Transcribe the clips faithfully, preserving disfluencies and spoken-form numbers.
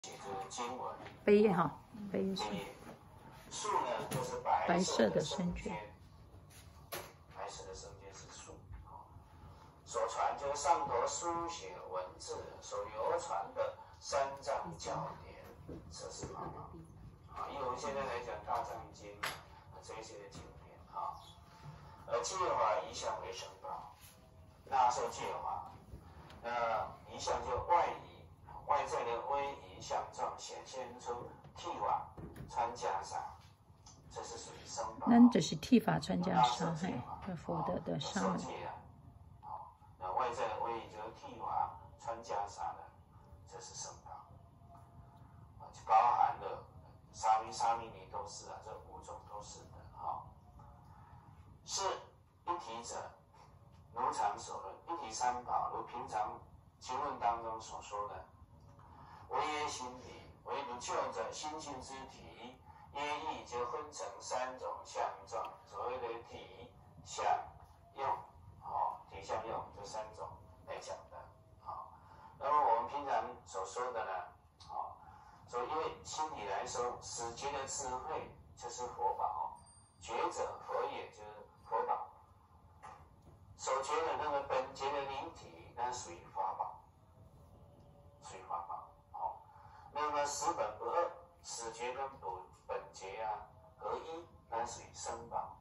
经文。 悲哈，悲是树呢，就是白白色的圣圣卷， 白色的圣卷是树。所传就是上头书写文字，所流传的三藏教典，这是法宝。啊，以我们现在来讲《大藏经》这些的经典啊，而戒法一向为圣宝，那受戒法，那一向就外移，外在的威仪相状显现出剃法穿袈裟，这是属于僧宝。 咱就是剃发穿袈裟，嘿，佛的的上面。 那外在的威仪就是剃发穿袈裟的，这是僧宝。就包含了沙弥、沙弥尼都是啊，这五种都是的啊。是一体者，如常所论，一体三宝，如平常经论当中所说的，唯耶心体，唯独就着心性之体，耶意就分成三种相状，所谓的体、相、用，哦，体、相、用这三种来讲的，啊。那么我们平常所说的呢，啊，所以因为心体来说，始觉的智慧就是佛宝，觉者佛也就是佛宝，所觉的那个本觉的灵体，那属于法宝，属于法宝。那么十本不二，始觉跟本本觉啊合一，那属于僧宝。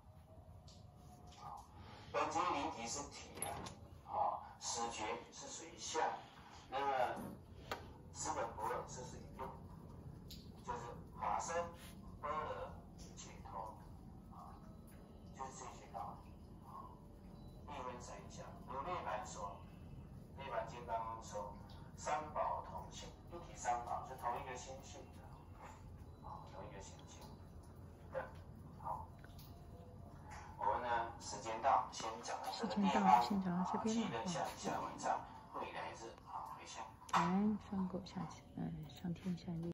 本觉灵体是体啊，啊，始觉是属于相，那么十本不二是属于用，就是法身、般若、解脱，啊，就是这些道理。啊，一分三相，如涅槃说，涅槃经当中说，三宝同性。一体三宝是同一个心性的，啊，同一个心性的。好，我们呢时间到，先讲到这个地方。 先讲到这边了。 记得下下晚上会来日，好，回向。 感恩上果下期，嗯，上天下地。